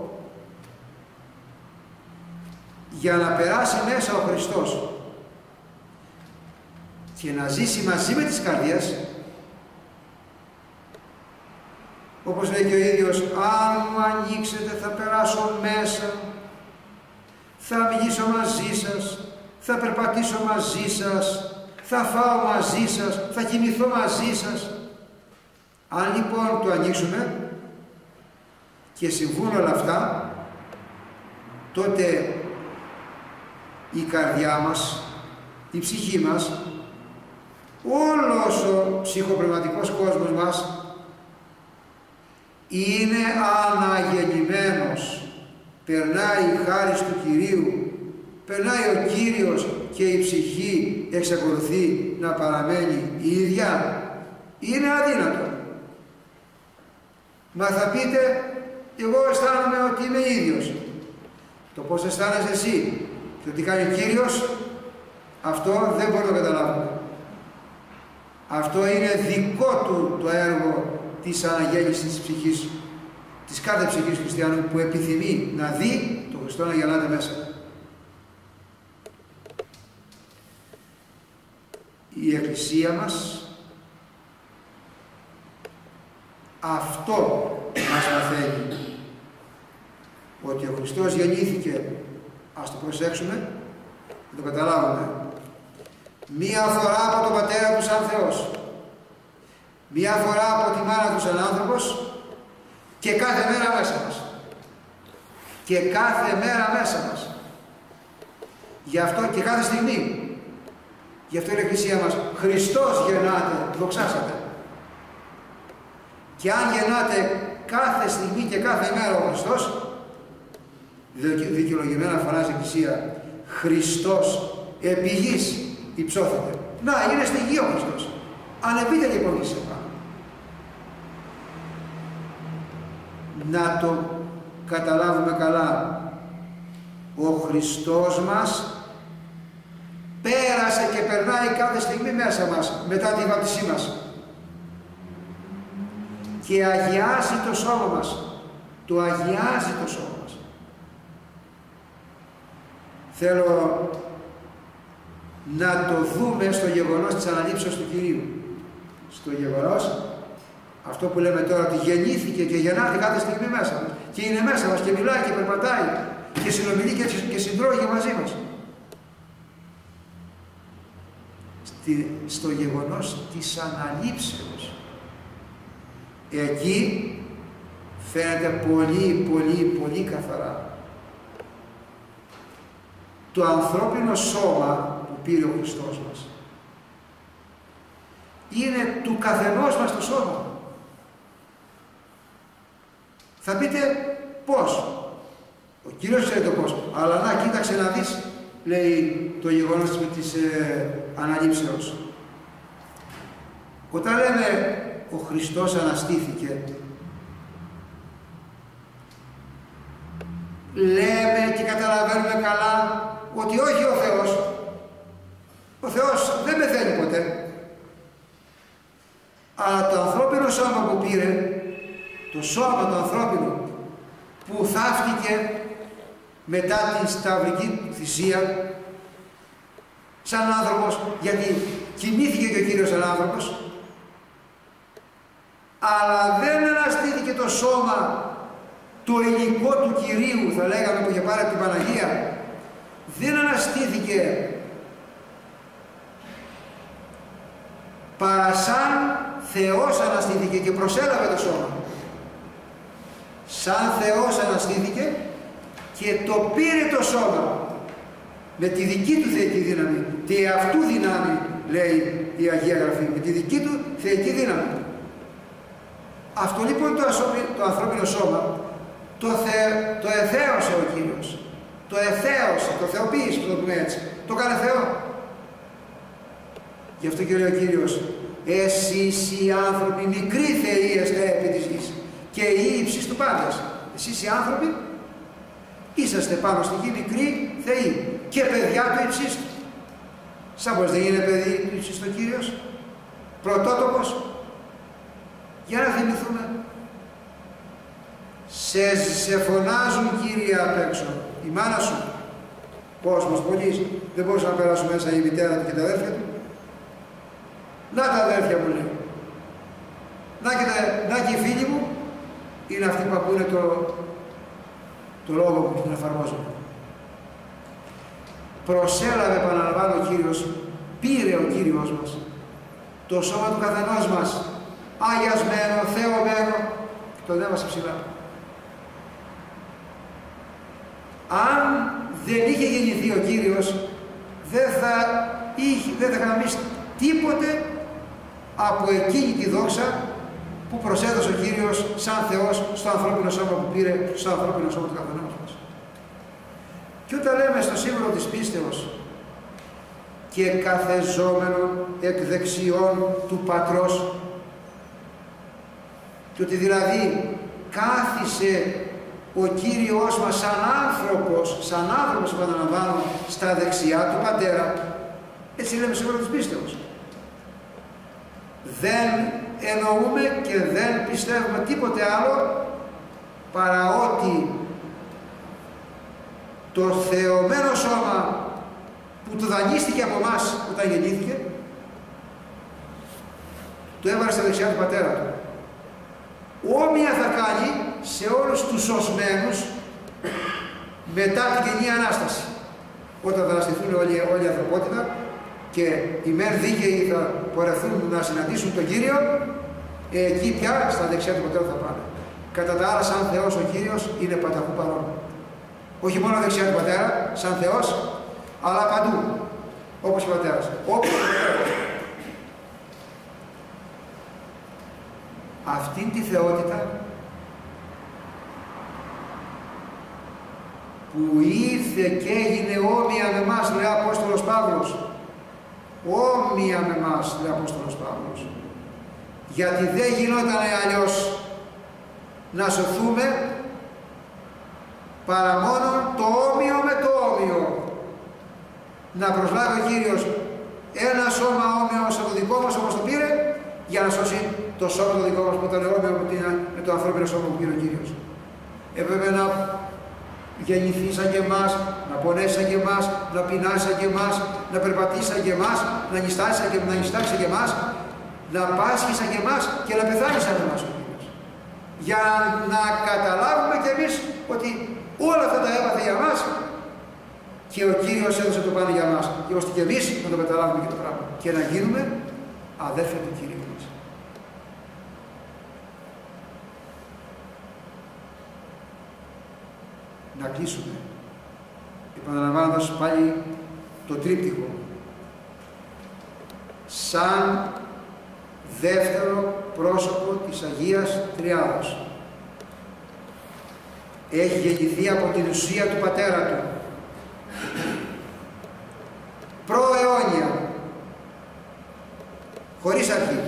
Speaker 1: για να περάσει μέσα ο Χριστός και να ζήσει μαζί με τις καρδιές, όπως λέει και ο ίδιος, αν μου ανοίξετε θα περάσω μέσα, θα μιλήσω μαζί σας, θα περπατήσω μαζί σας, θα φάω μαζί σας, θα κοιμηθώ μαζί σας. Αν λοιπόν το ανοίξουμε και συμβούν όλα αυτά, τότε η καρδιά μας, η ψυχή μας όλος ο ψυχοπνευματικός κόσμος μας είναι αναγεννημένος. Περνάει η χάρις του Κυρίου, περνάει ο Κύριος και η ψυχή εξακολουθεί να παραμένει η ίδια. Είναι αδύνατο. Μα θα πείτε, εγώ αισθάνομαι ότι είμαι ίδιος. Το πώς αισθάνεσαι εσύ και τι κάνει ο Κύριος, αυτό δεν μπορώ να καταλάβω. Αυτό είναι δικό του το έργο της αναγέννησης της ψυχής, της κάθε ψυχής χριστιανού που επιθυμεί να δει τον Χριστό να γελάται μέσα. Η Εκκλησία μας αυτό μας μαθαίνει, ότι ο Χριστός γεννήθηκε, ας το προσέξουμε, να το καταλάβουμε, μία φορά από τον Πατέρα του σαν Θεός, μία φορά από τη μάνα του σαν άνθρωπος και κάθε μέρα μέσα μας. Και κάθε μέρα μέσα μας. Γι' αυτό και κάθε στιγμή. Γι' αυτό είναι η Εκκλησία μας. Χριστός γεννάται, δοξάσατε. Και αν γεννάται κάθε στιγμή και κάθε μέρα ο Χριστός, δικαιολογημένα φωνάζει η Εκκλησία, Χριστός επί γης υψώθεται. Να, είναι στη γη ο Χριστός. Ανεβείτε λοιπόν και σε πάνω. Να το καταλάβουμε καλά. Ο Χριστός μας πέρασε και περνάει κάθε στιγμή μέσα μας μετά τη βάπτισή μας και αγιάζει το σώμα μας. Το αγιάζει το σώμα μας. Θέλω να το δούμε στο γεγονός της αναλήψεως του Κυρίου. Στο γεγονός αυτό που λέμε τώρα, ότι γεννήθηκε και γεννάται κάθε στιγμή μέσα μας και είναι μέσα μας και μιλάει και περπατάει και συνομιλεί και συντρώγει μαζί μας. Στο γεγονός της αναλήψεως, εκεί φαίνεται πολύ καθαρά το ανθρώπινο σώμα που πήρε ο Χριστός μας. Είναι του καθενός μας το σώμα. Θα πείτε πώς? Ο Κύριος ξέρει το πώς. Αλλά να, κοίταξε να δεις, λέει το γεγονός της αναλήψεως. Όταν λέμε ο Χριστός αναστήθηκε, λέμε και καταλαβαίνουμε καλά ότι όχι ο Θεός. Ο Θεός δεν πεθαίνει ποτέ. Αλλά το ανθρώπινο σώμα που πήρε, το σώμα το ανθρώπινο που θαύτηκε μετά την σταυρική θυσία σαν άνθρωπος, γιατί κοιμήθηκε και ο Κύριος σαν άνθρωπος, αλλά δεν αναστήθηκε το σώμα, το υλικό του Κυρίου, θα λέγαμε, που είχε πάρει από την Παναγία. Δεν αναστήθηκε παρά σαν Θεός αναστήθηκε και προσέλαβε το σώμα. Σαν Θεός αναστήθηκε και το πήρε το σώμα με τη δική του θεϊκή δύναμη, τη αυτού δύναμη, λέει η Αγία Γραφή, με τη δική του θεϊκή δύναμη. Αυτό λοιπόν το ανθρώπινο σώμα το εθέωσε ο Κύριος, το εθέωσε, το θεοποίησε, το πούμε έτσι, το έκανε Θεό. Γι' αυτό και λέει ο Κύριος, εσείς οι άνθρωποι μικροί θεοί εστε επί της γης και η ύψης του πάντας. Εσείς οι άνθρωποι είσαστε πάνω στη γη μικροί θεοί και παιδιά του ύψιστου. Σαν πως δεν είναι παιδί του ύψιστου ο Κύριος, πρωτότοκος. Για να θυμηθούμε. Σε φωνάζουν Κύριε απ' έξω. Η μάνα σου, κόσμος πολύς, δεν μπορούσε να περάσουν μέσα η μητέρα του και τα αδέρφια του. Να τα αδέρφια μου λέει. Να και οι φίλοι μου είναι αυτοί που ακούνε το λόγο που την εφαρμόζουν. Προσέλαβε, επαναλαμβάνω, ο Κύριος, πήρε ο Κύριος μας το σώμα του καθενός μας, αγιασμένο, θεωμένο, το έβασε ψηλά. Αν δεν είχε γεννηθεί ο Κύριος, δεν θα είχαμε τίποτε από εκείνη τη δόξα που προσέδωσε ο Κύριος σαν Θεός στο ανθρώπινο σώμα που πήρε, στο ανθρώπινο σώμα του καθενός μας. Και όταν λέμε στο σύμβολο της πίστεως και καθεζόμενον εκ δεξιών του Πατρός, και ότι δηλαδή κάθισε ο Κύριος μας σαν άνθρωπος επαναλαμβάνω, στα δεξιά του Πατέρα, έτσι λέμε σύμβολο της πίστεως. Δεν εννοούμε και δεν πιστεύουμε τίποτε άλλο παρά ότι το θεωμένο σώμα που του δανείστηκε από εμάς όταν γεννήθηκε, το έβαλε στα δεξιά του Πατέρα του. Όμοια θα κάνει σε όλους τους σωσμένους μετά την Καινή Ανάσταση, όταν θα αναστηθούν όλη η ανθρωπότητα και οι μεν δίκαιοι θα πορευθούν να συναντήσουν τον Κύριο, εκεί πια στα δεξιά του Πατέρα θα πάνε. Κατά τα άλλα, σαν Θεός ο Κύριος είναι πανταχού παρόν. Όχι μόνο δεξιά του Πατέρα, σαν Θεός, αλλά παντού, όπως ο Πατέρας. Αυτήν τη θεότητα που ήρθε και έγινε όμοια με εμάς, λέει ο Απόστολος Παύλος, όμοια με εμάς, λέει ο Απόστολος Παύλος, γιατί δεν γινόταν αλλιώς να σωθούμε παρά μόνο το όμοιο με το όμοιο. Να προσλάβει ο Κύριος ένα σώμα όμοιο σαν το δικό μας όπως το πήρε, για να σώσει το σώμα το δικό μας που ήταν όμοιο με το ανθρώπινο σώμα που πήρε ο Κύριος. Έπρεπε να γεννηθεί σαν και εμάς, να πονέσει σαν και εμάς, να πεινάσει σαν και εμάς, να περπατήσει σαν και εμάς, να νηστάξει σαν και εμάς, να πάσχει σαν και εμάς και να πεθάνει σαν και εμάς ο Κύριος. Για να καταλάβουμε κι εμείς ότι όλα αυτά τα έπαθε για μας και ο Κύριος έδωσε το πάνω για μας, και ώστε κι εμείς να το καταλάβουμε και το πράγμα και να γίνουμε αδέρφια του Κυρίου μας. Να κλείσουμε επαναλαμβάνοντας πάλι το τρίπτυχο σαν δεύτερο πρόσωπο της Αγίας Τριάδος. Έχει γεννηθεί από την ουσία του Πατέρα του, προαιώνια, χωρίς αρχή.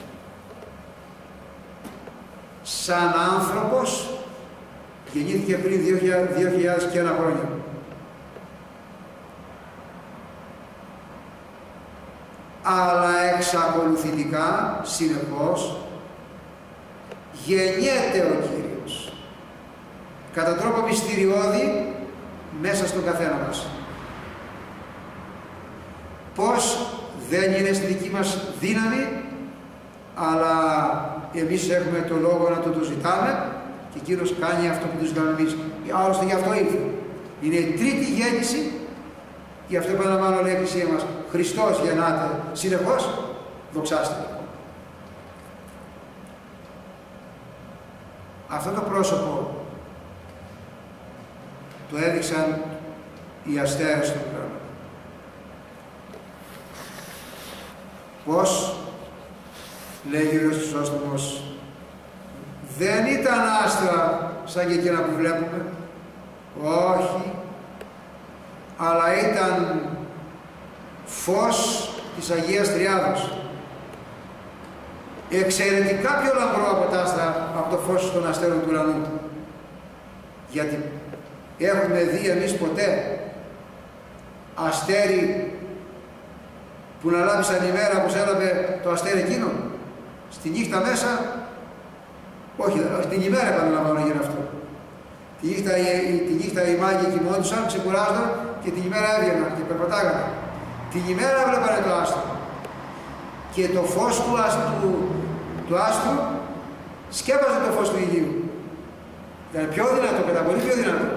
Speaker 1: Σαν άνθρωπος γεννήθηκε πριν 2.001 χρόνια. Αλλά εξακολουθητικά, συνεχώς, γεννιέται ο Κύριος κατά τρόπο μυστηριώδη μέσα στον καθένα μας. Πώς δεν είναι στη δική μας δύναμη, αλλά εμείς έχουμε το λόγο να το ζητάμε και Κύριος κάνει αυτό που του ζητάμε εμείς. Άλλωστε γι' αυτό ήρθε. Είναι η τρίτη γέννηση, γι' αυτό επαναλαμβάνω λέει η Εκκλησία μας, Χριστός γεννάται συνεχώς, δοξάστε. Αυτό το πρόσωπο το έδειξαν οι αστέρες του ουρανού. Πώς, λέει ο Κύριος Χρυσόστομος, δεν ήταν άστρα σαν και εκείνα που βλέπουμε, όχι, αλλά ήταν φως της Αγίας Τριάδος. Εξαιρετικά πιο λαμπρό από τα άστρα, από το φως των αστέρων του ουρανού. Γιατί έχουμε δει εμείς ποτέ αστέρι που να λάβει σαν ημέρα όπως έλαβε το αστέρι εκείνο, στη νύχτα μέσα, όχι, την ημέρα επαναλαμβάνω για αυτό. Τη νύχτα οι μάγοι κοιμόντουσαν, ξεκουράζονταν και την ημέρα έβγαιναν και περπατάγανε. Την ημέρα βλέπανε το άστρο. Και το φως του άστρου σκέπαζε το φως του ηλίου. Ήταν πιο δυνατό, κατά πολύ πιο δυνατό.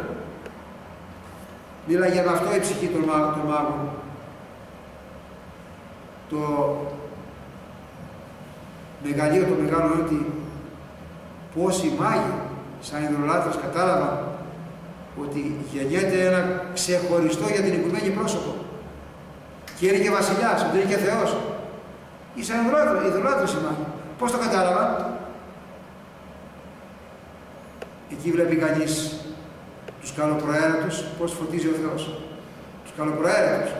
Speaker 1: Μίλαγε με αυτό η ψυχή των μάγων. Το μεγαλείο το μεγάλο είναι ότι πώς οι μάγοι σαν ειδωλολάτρες κατάλαβαν ότι γεννιέται ένα ξεχωριστό για την οικουμένη πρόσωπο και είναι και βασιλιάς, ότι είναι και Θεός. Ήσαν ειδωλάτρες οι μάγοι. Πώς το κατάλαβαν? Εκεί βλέπει κανείς τους καλοπροαίρετους, πώς φωτίζει ο Θεός. Τους καλοπροαίρετους.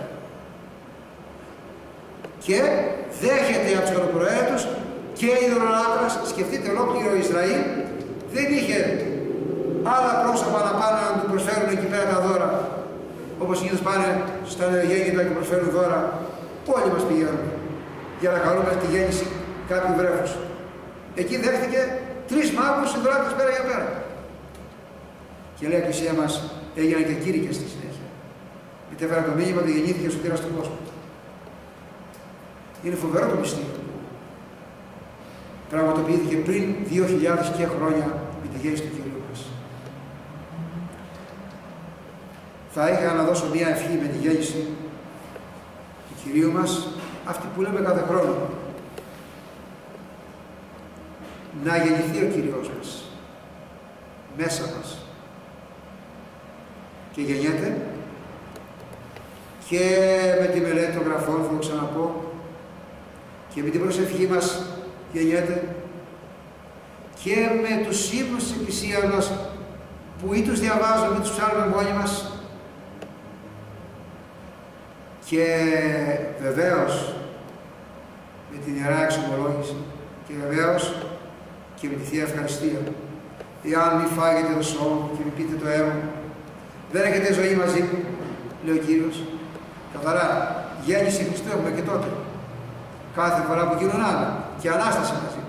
Speaker 1: Και δέχεται από τους καλοπροαίρετους και ειδωλολάτρας. Σκεφτείτε, ολόκληρο Ισραήλ δεν είχε άλλα πρόσωπα να πάνε να του προσφέρουν εκεί πέρα τα δώρα. Όπως συνήθως πάνε στα νεογέννητα και προσφέρουν δώρα. Όλοι μας πηγαίνουν για να καλούμε τη γέννηση κάποιου βρέφους. Εκεί δέχτηκε 3 μάγους ειδωλάτρες πέρα για πέρα. Και λέει η Εκκλησία μας, έγιναν και κήρυκες στη συνέχεια. Μετέφερα το μήνυμα ότι γεννήθηκε ο σωτήρας του κόσμου. Είναι φοβερό το μυστήριο. Πραγματοποιήθηκε πριν 2.000 και χρόνια με τη γέννηση του Κυρίου μας. Θα ήθελα να δώσω μία ευχή με τη γέννηση του Κυρίου μας, αυτή που λέμε κάθε χρόνο. Να γεννηθεί ο Κύριος μας, μέσα μας. Και γεννιέται και με τη μελέτη των γραφών, θα το ξαναπώ, και με την προσευχή μας γεννιέται και με τους ύμνους της Εκκλησίας μας που ή τους διαβάζουμε ή τους ψάλουμε μόνοι μας, και βεβαίως με την Ιερά Εξομολόγηση και βεβαίως και με τη Θεία Ευχαριστία. Εάν μη φάγετε το σώμα και μη πείτε το αίμα, δεν έχετε ζωή μαζί μου, λέει ο Κύριος. Καθαρά, γέννηση Χριστού έχουμε και τότε. Κάθε φορά που γίνουν άλλα και Ανάσταση μαζί.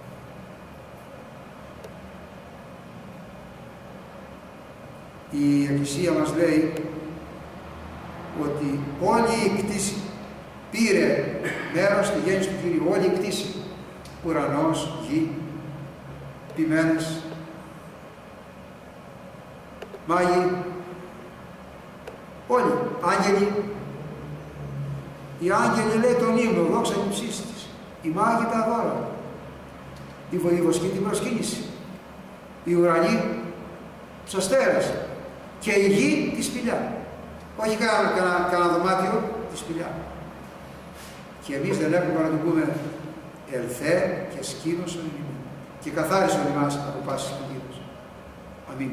Speaker 1: Η Εκκλησία μας λέει ότι όλη η κτήση πήρε μέρος στη γέννηση του Κυρίου. Όλη η κτήση. Ουρανός, γη, ποιμένες, μάγοι, όλοι, άγγελοι. Οι άγγελοι λέει τον ύμνο, δόξα την ψήση της. Οι μάγοι τα δώρα. Η βοηδοσκή την προσκύνηση. Οι ουρανοί τους αστέρες. Και η γη τη σπηλιά. Όχι κανένα δωμάτιο, τη σπηλιά. Και εμείς δεν έχουμε να του πούμε ελθέ και σκήνωσον ημί. Και καθάρισον ημάς από πάσης κινδύνους. Αμήν.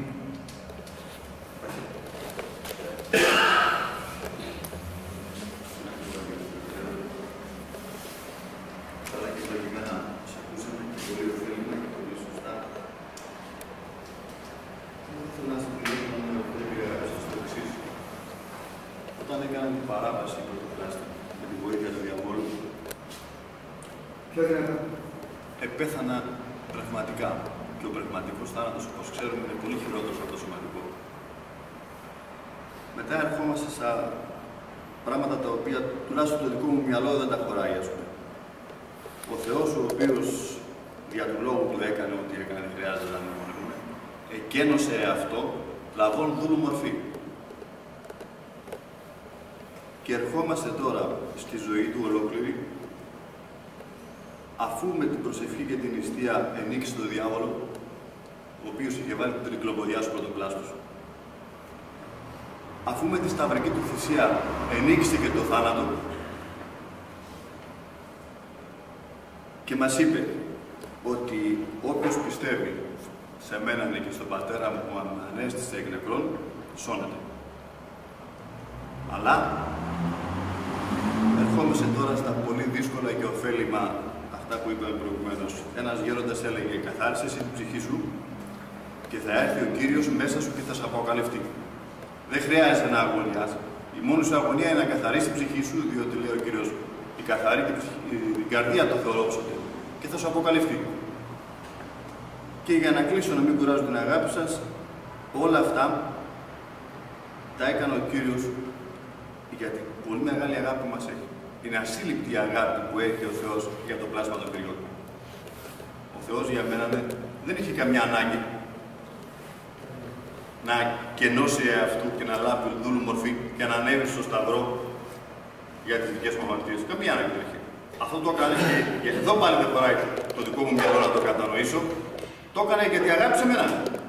Speaker 2: Όταν έκαναν την παράβαση πρωτοκλάστη με τη βοήθεια του διαβόλου, επέθανα πνευματικά. Και ο πνευματικός θάνατος, όπως ξέρουμε, είναι πολύ χειρότερος από το σωματικό. Μετά ερχόμαστε στα πράγματα τα οποία τουλάχιστον το δικό μου μυαλό δεν τα χωράει, ας πούμε. Ο Θεός, ο οποίος για του λόγου του έκανε ό,τι έκανε, δεν χρειάζεται να μνημονεύουμε, εκένωσε αυτό, λαβών δούλου μορφή. Και ερχόμαστε τώρα στη ζωή του ολόκληρη, αφού με την προσευχή και την νηστεία ενίκησε τον διάβολο, ο οποίος είχε βάλει την τρικλοποδιά σου πρωτοκλάστος. Αφού με τη σταυρική του θυσία ενίκησε και το θάνατο και μας είπε ότι όποιος πιστεύει σε μένα και στον Πατέρα μου που με ανέστησε εκ νεκρών, σώνεται. Αλλά ερχόμαστε τώρα στα πολύ δύσκολα και ωφέλιμα αυτά που είπαμε προηγουμένως. Ένας γέροντας έλεγε: καθάρισε εσύ την ψυχή σου και θα έρθει ο Κύριος μέσα σου και θα σε αποκαλυφθεί. Δεν χρειάζεται να αγωνιάς. Η μόνη σου αγωνία είναι να καθαρίσει την ψυχή σου, διότι λέει ο Κύριος: η καθαρή την καρδία το θεολόψετε και θα σου αποκαλυφθεί. Και για να κλείσω, να μην κουράζω την αγάπη σας, όλα αυτά τα έκανε ο Κύριος για την πολύ μεγάλη αγάπη που μας έχει. Είναι ασύλληπτη η αγάπη που έχει ο Θεός για το πλάσμα των παιδιών του. Ο Θεός για μένα δεν είχε καμιά ανάγκη να κενώσει εαυτού και να λάβει δούλου μορφή και να ανέβει στο σταυρό για τις δικές μου αμαρτίες. Καμία ανάγκη δεν είχε. Αυτό το έκανε και εδώ πάλι δεν χωράει το δικό μου μυαλό να το κατανοήσω. Το έκανε γιατί αγάπησε εμένα.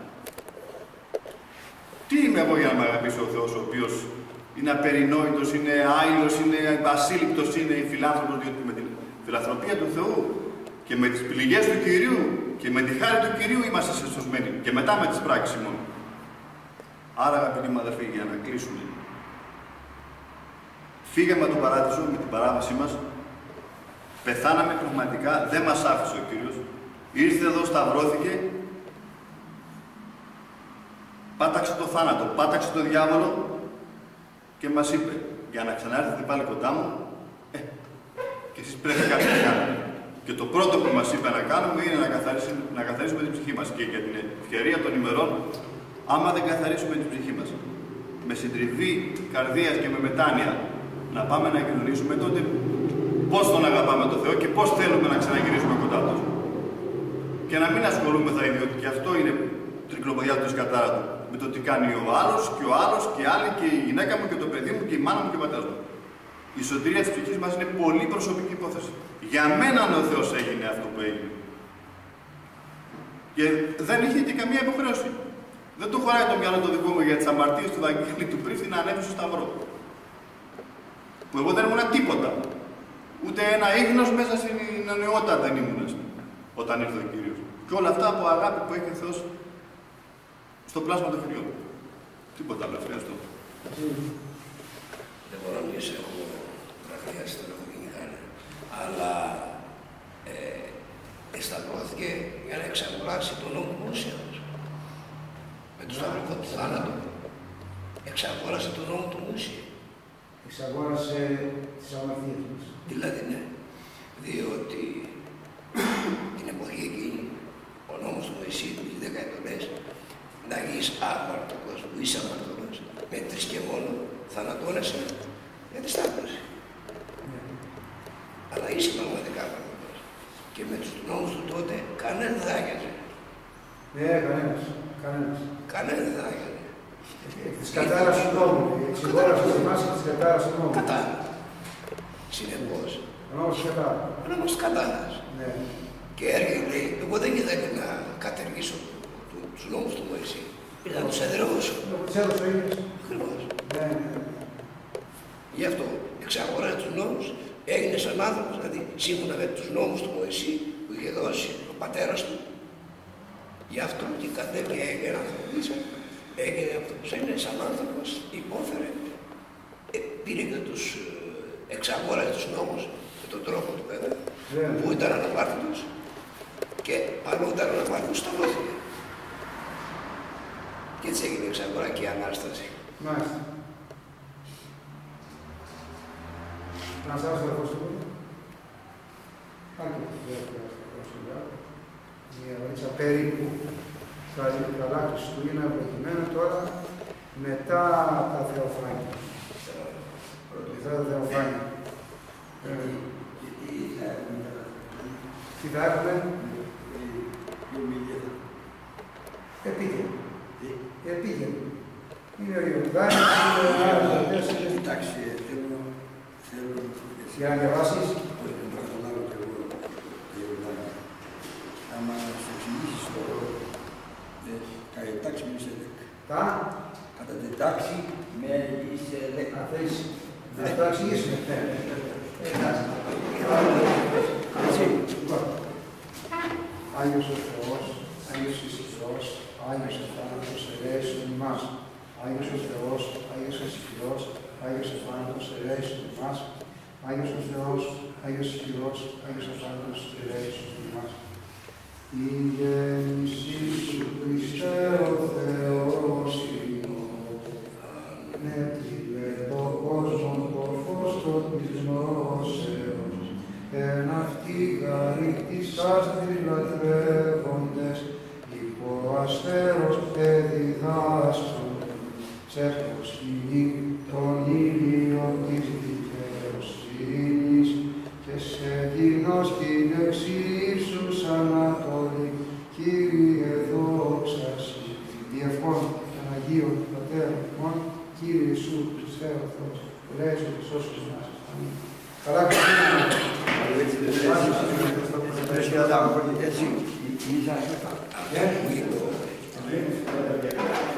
Speaker 2: Τι είμαι εγώ για να με αγαπήσει ο Θεός, ο οποίος είναι απερινόητος, είναι άειλος, είναι ασύλληπτος, είναι φιλάνθρωπος, διότι φιλανθρωπία του Θεού και με τις πληγές του Κυρίου και με τη χάρη του Κυρίου είμαστε σωσμένοι και μετά με τις πράξεις μόνο. Άρα, αγαπητοί μου αδερφοί, για να κλείσουμε, φύγαμε από τον παράδεισο με την παράβασή μας, πεθάναμε πραγματικά, δεν μας άφησε ο Κύριος, ήρθε εδώ, σταυρώθηκε, πάταξε το θάνατο, πάταξε το διάβολο και μας είπε, για να ξανάρθετε πάλι κοντά μου, και εσείς πρέπει κάτι να κάνετε. Και το πρώτο που μας είπε να κάνουμε είναι να καθαρίσουμε την ψυχή μας. Και για την ευκαιρία των ημερών, άμα δεν καθαρίσουμε την ψυχή μας, με συντριβή καρδίας και με μετάνοια, να πάμε να κοινωνήσουμε, τότε πώς τον αγαπάμε τον Θεό και πώς θέλουμε να ξαναγυρίσουμε κοντά του. Και να μην ασχολούμεθα, διότι και αυτό είναι τρικλοποδιά του σκατάρα του, με το τι κάνει ο άλλος και ο άλλος και άλλοι και η γυναίκα μου και το παιδί μου και η μάνα μου και ο πατέρας μου. Η σωτηρία της ψυχής μας είναι πολύ προσωπική υπόθεση. Για μένα ο Θεός έγινε αυτό που έγινε. Και δεν είχε και καμία υποχρέωση. Δεν του χωράει το μυαλό το δικό μου για τις αμαρτίες του Βαγγέλη του Πρίφτη να ανέβει στο Σταυρό. Που εγώ δεν ήμουν τίποτα. Ούτε ένα ίχνος μέσα στην νεότητα δεν ήμουν όταν ήρθε ο Κύριος. Και όλα αυτά από αγάπη που έχει ο Θεός στο πλάσμα των χειριών. Τίποτα άλλο. Ευχαριστώ.
Speaker 3: Δεν μπορώ να μιλήσω, έχω γραφειάσει τώρα, έχω γίνει χάρη. Αλλά σταυρώθηκε για να εξαγοράσει τον νόμο του Μωσέως. Με το σταυρικό του θάνατο εξαγόρασε τον νόμο του Μωσέως.
Speaker 1: Εξαγόρασε τις αμαρτίες μας.
Speaker 3: Δηλαδή, ναι. Διότι την εποχή εκείνη ο νόμος του Μωυσή, τις 10 εντολές, να γίνεις άμαρτωλος, που είσαι άμαρτωλος, με τρεις και μόνο θανατώνεσαι για τη σταύρωση. Αλλά είσαι πραγματικά άμαρτωλος. Και με τους νόμους του τότε κανένα δεν άγιαζε.
Speaker 1: Ναι, κανένας.
Speaker 3: Κανένα δεν άγιαζε.
Speaker 1: Της κατάρας του νόμου. Εξηγόρασε εμάς και της κατάρας του νόμου.
Speaker 3: Κατάρα. Συνεπώς.
Speaker 1: Ο νόμος της κατάρας.
Speaker 3: Ο νόμος της κατάρας.
Speaker 1: Ναι.
Speaker 3: Και έρχεται, λέει, εγώ δεν είδα να κατεργήσω τους νόμους του Μωυσή. Ήρθα να τους εδραιώσω.
Speaker 1: Τους έδωσε ο ίδιος.
Speaker 3: Ακριβώς.
Speaker 1: Ναι.
Speaker 3: Γι' αυτό εξαγοράζει τους νόμους, έγινε σαν άνθρωπος, δηλαδή σύμφωνα με τους νόμους του Μωυσή που είχε δώσει ο πατέρας του. Γι' αυτό και κατέβηκε ένα άνθρωπος, έγινε αυτό που έγινε σαν άνθρωπος, υπόφερε, πήρε και τους εξαγόρασε τους νόμους με τον τρόπο του βέβαια, που ήταν αναπάρτητος και παρόλο που ήταν αναπάρτητος σταυρώθηκε. Και έτσι έγινε η εξαγορά και η Ανάσταση.
Speaker 1: Μάλιστα. Να σας δώσω το Χριστούγεννα. Μια ωρίτσα περίπου θα είναι καλά Χριστούγεννα προκειμένου τώρα μετά τα Θεοφάνεια. Μετά τα Θεοφάνεια. Τι θα έχουμε? Επίγενο. Είναι ο Ιορδάνης, είναι ο Ιορδάνης.
Speaker 4: Εντάξει, θέλω
Speaker 1: για να διαβάσεις.
Speaker 4: Όχι, δεν θα καταλάβω και εγώ το Ιορδάνη. Άμα σου εξηγήσεις το κατά την τάξη με είσαι 10. Κατά την τάξη με είσαι 10.
Speaker 1: Να θέλεις να το εξηγήσουμε. Έτσι. Άγιος ο Θεός, Άγιος Ισχυρός, Άγιος Εφάνατος, ελέησον ημάς. Άγιος ο Θεός, Άγιος Ισχυρός, Άγιος Εφάνατος, ελέησον ημάς. Άγιος ο Θεός, Άγιος Ισχυρός, Άγιος Εφάνατος, ελέησον ημάς. Η γέννησή σου, Χριστέ ο Θεός ημών, νέτειλε το κόσμο το φως της γνώσεως, εν αυτοί χαρίκτησας δηλατρεύοντες, υπό αστέρος εδιδάσκουν, σε προσκυνή τον ήλιο της δικαιοσύνης και σε κοινός την εξίσους Ανατολή, Κύριε δόξα Συ, διευχών των Αγίων Πατέρων ημών, Κύριε Ιησού Χριστέ ο Θεός, ελέησον και σώσον μας. Αμήν. Καλά Χριστούγεννα.
Speaker 4: Έτσι,